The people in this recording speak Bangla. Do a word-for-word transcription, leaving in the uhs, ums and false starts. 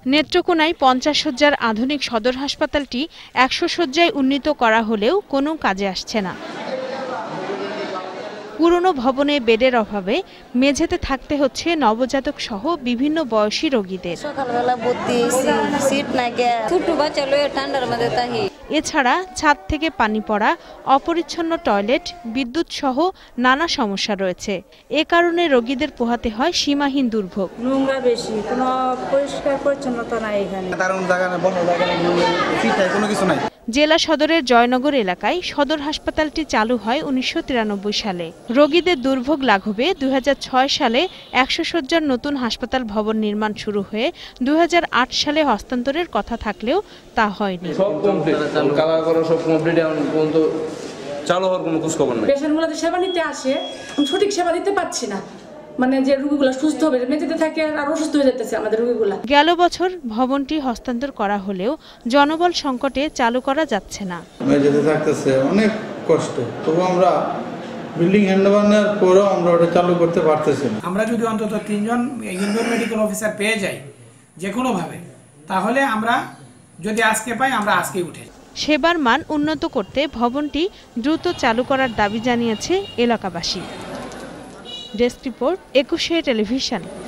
নেত্রকোনায় পঞ্চাশ শয্যার আধুনিক সদর হাসপাতালটি একশো শয্যায় উন্নীত করা হলেও কোনো কাজে আসছে না। পুরনো ভবনে বেডের অভাবে মেঝেতে থাকতে হচ্ছে নবজাতক সহ বিভিন্ন বয়সী রোগীদের। এছাড়া ছাদ থেকে পানি পড়া, অপরিচ্ছন্ন টয়লেট, বিদ্যুৎ সহ নানা সমস্যা রয়েছে। এ কারণে রোগীদের পোহাতে হয় সীমাহীন দুর্ভোগ। নোংরা বেশি, কোনো পরিষ্কার পরিচ্ছন্নতা নাই এখানে। জেলা সদরের জয়নগর এলাকায় সদর হাসপাতালটি চালু হয় উনিশশো তিরানব্বই সালে। রোগীদের দুর্ভোগ লাঘবে দুই হাজার ছয় সালে একশো শয্যার নতুন হাসপাতাল ভবন নির্মাণ শুরু হয়ে দুই হাজার আট সালে হস্তান্তরের কথা থাকলেও তা হয়নি। পেশেন্টগুলো সেবা নিতে আসে, সঠিক সেবা দিতে পারছি না। মানে যে রোগীগুলো সুস্থ হবে, মেঝেতে থাকে আর অসুস্থ হয়ে যাচ্ছে আমাদের রোগীগুলো। গেল বছর ভবনটি হস্তান্তর করা হলেও জনবল সংকটে চালু করা যাচ্ছে না। মেঝেতে থাকতেছে অনেক কষ্ট, তবু আমরা বিল্ডিং হ্যান্ডওভারের পরেও আমরা ওটা চালু করতে পারতেছি না। আমরা যদি অন্তত তিনজন ইনডোর মেডিকেল অফিসার পেয়ে যাই যে কোনোভাবে, তাহলে আমরা যদি আজকে পাই আমরা আজকেই উঠে। সেবার মান উন্নত করতে ভবনটি দ্রুত চালু করার দাবি জানিয়েছে এলাকাবাসী। Desk report, Ekushey television.